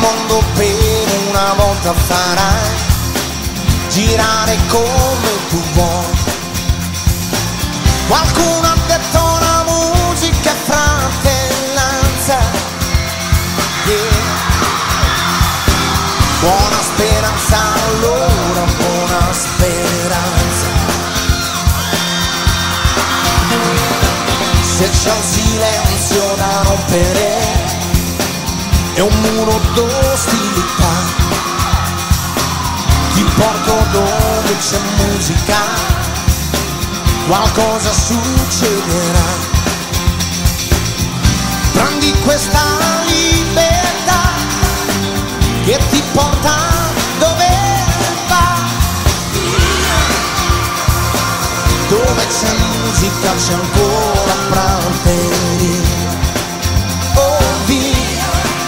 mondo per una volta farai girare come tu vuoi. Qualcuno ha detto la musica è fratellanza, yeah. Buona speranza allora, buona speranza. Se c'è un silenzio da rompere è un muro d'ostilità, ti porto dove c'è musica, qualcosa succederà. Prendi questa libertà che ti porta dove va. Dove c'è musica c'è ancora prateria. Oh, via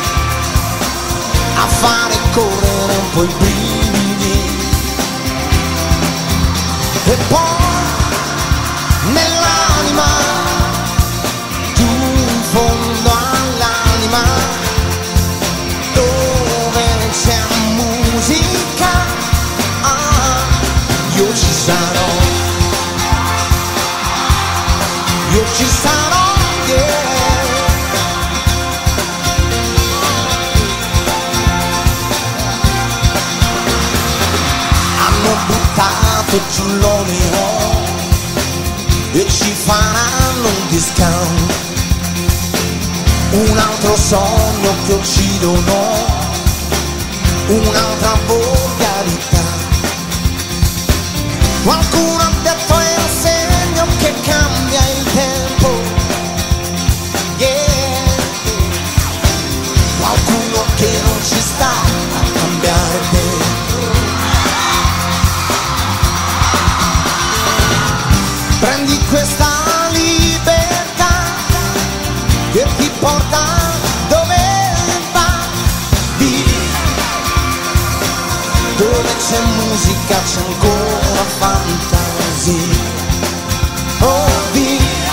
a fare correre un po' i brividi. E poi nell'anima, giù in fondo all'anima, dove c'è musica, io ci sarò, io ci sarò, yeah. Hanno buttato giù l'olio e ci faranno un discount, un altro sogno che uccidono, un'altra volgarità. Qualcuno ha detto è un segno che cambia il tempo, yeah. Qualcuno che non ci sta a cambiare tempo. Prendi questa libertà che ti porta dove va, via. Dove c'è musica c'è ancora fantasia. Oh, via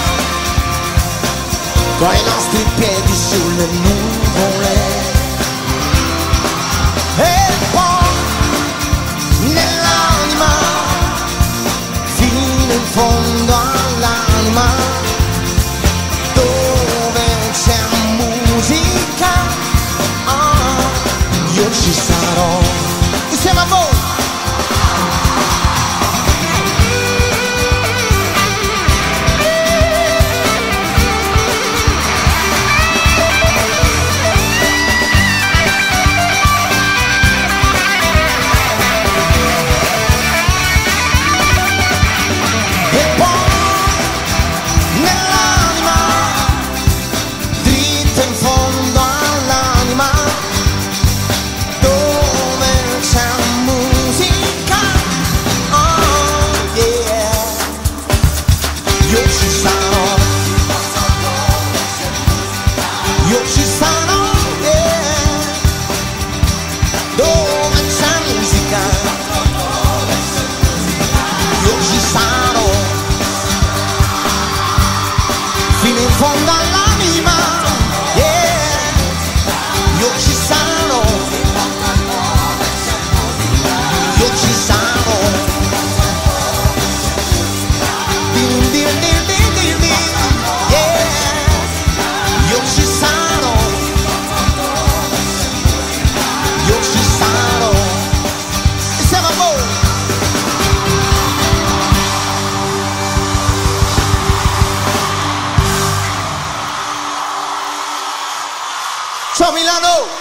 con i nostri piedi sulle nuvole. E poi nell'anima, fino in fondo all'anima, dove c'è musica, io ci sarò, insieme a voi. Ciao Milano!